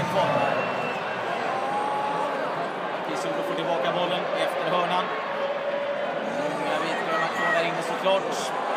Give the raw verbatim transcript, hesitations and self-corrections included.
kvar här. Kisolo får tillbaka bollen efter hörnan. Många vitgröna kvar där inne såklart.